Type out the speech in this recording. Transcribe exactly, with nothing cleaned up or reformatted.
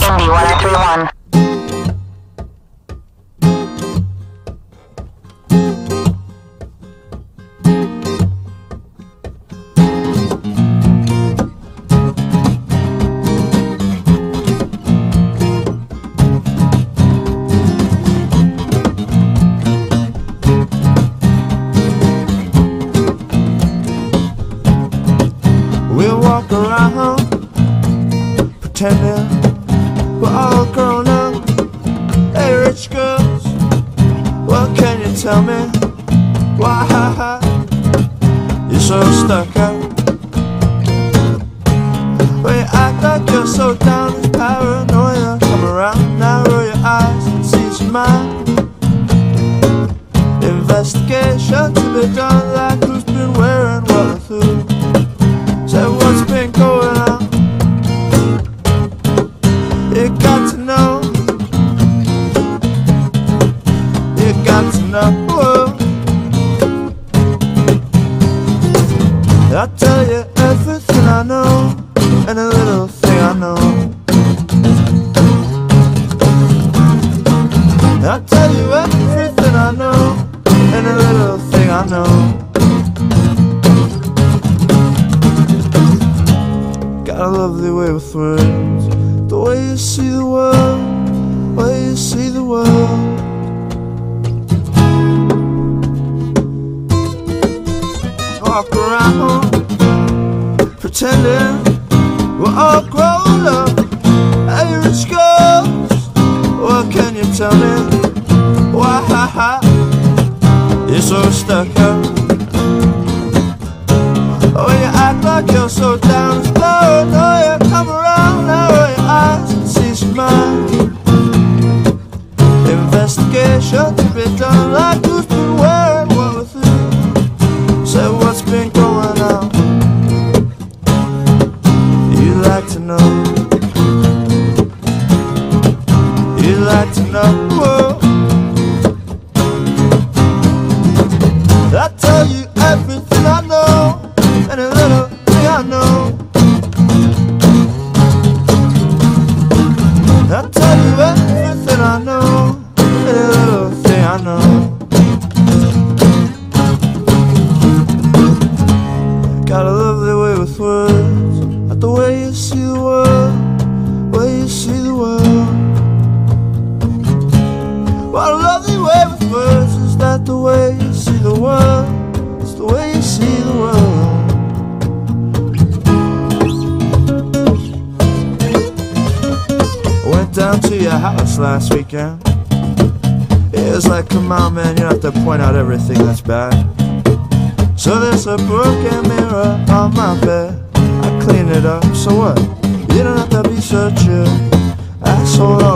Indy one oh three one. We'll walk around pretending we're all grown up. Hey rich girls, what can you tell me? Why you're so stuck up? Well, you act like you're so down with paranoia. Come around, narrow your eyes and see some mind. Investigation to be done, like who's been wearing what with who. Say what's been going on. You got to know. You got to know. I'll tell you everything I know, and a little thing I know. I'll tell you everything I know, and a little thing I know. Got a lovely way with words, the way you see the world, way you see the world. Walk around pretending we're all grown up. Hey rich girls, what can you tell me? Why you're so stuck up? Oh, you act like you're so down with paranoia. Come around, narrow your eyes and see some mind. Investigation to be done, like who's been wearing what with who. Say what's been going on. You'd like to know. You'd like to know. Whoa. I tell you everything I know, and a little thing I know. I'll tell you everything I know, and a little thing I know. Got a lovely way with words, like the way you see the world, way you see the world. What a lovely way with words, is that the way you see the world? It's the way you see the world. Went down to your house last weekend. It was like, come on man, you don't have to point out everything that's bad. So there's a broken mirror on my bed. I clean it up, so what? You don't have to be such a asshole.